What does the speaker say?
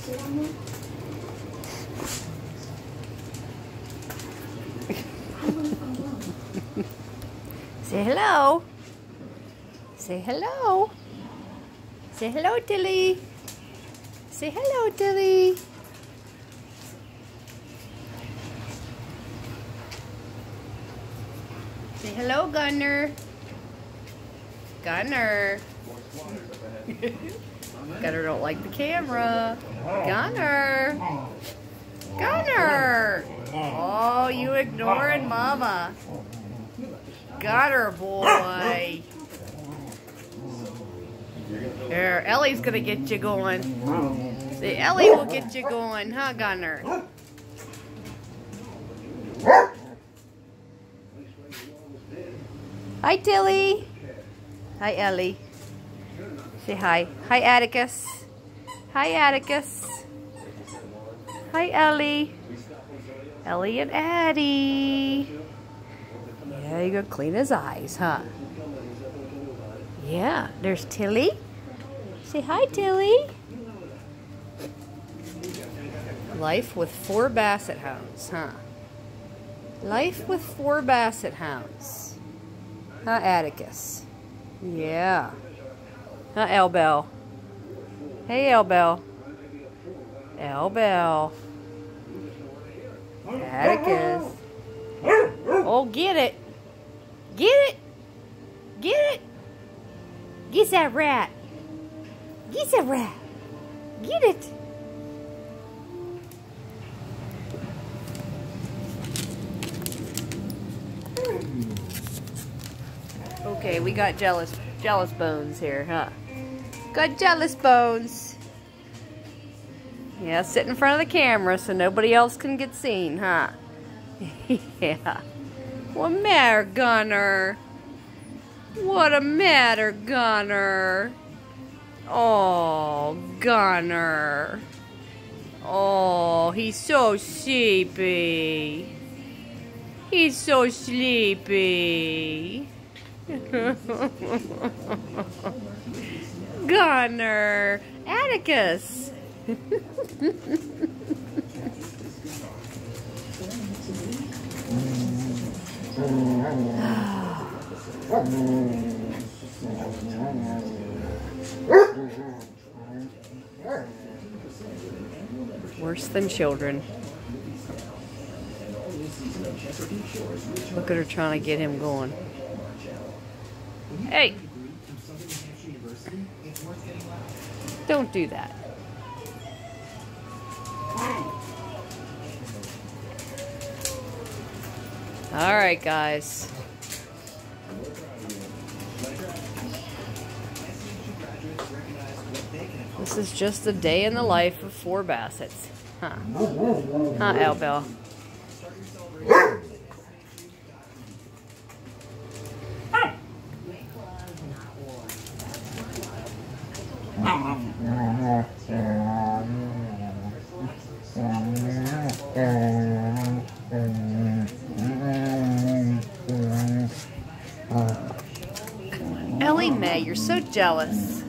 Say hello. Say hello. Say hello, Tilly. Say hello, Tilly. Say hello, Gunner. Gunner. Gunner don't like the camera. Gunner. Gunner. Oh, you ignoring Mama. Gunner, boy. There, Ellie's gonna get you going. See, Ellie will get you going, huh, Gunner? Hi, Tilly. Hi, Ellie. Say hi. Hi, Atticus. Hi, Atticus. Hi, Ellie. Ellie and Addie. Yeah, you're gonna clean his eyes, huh? Yeah, there's Tilly. Say hi, Tilly. Life with 4 basset hounds, huh? Life with 4 basset hounds. Huh, Atticus? Yeah. Huh, Elbell? Hey, Elbell. Elbell. Atticus. Oh, get it. Get it. Get it. Get that rat. Get that rat. Get it. Okay, we got jealous bones here, huh? Got jealous bones. Yeah, sit in front of the camera so nobody else can get seen, huh? Yeah. What matter, Gunner? What a matter, Gunner? Oh, Gunner. Oh, he's so sleepy. He's so sleepy. Gunner. Atticus. Worse than children. Look at her trying to get him going. Hey! Don't do that. Alright, guys. This is just a day in the life of 4 bassets. Huh. Huh, Elbell? Ellie Mae, you're so jealous.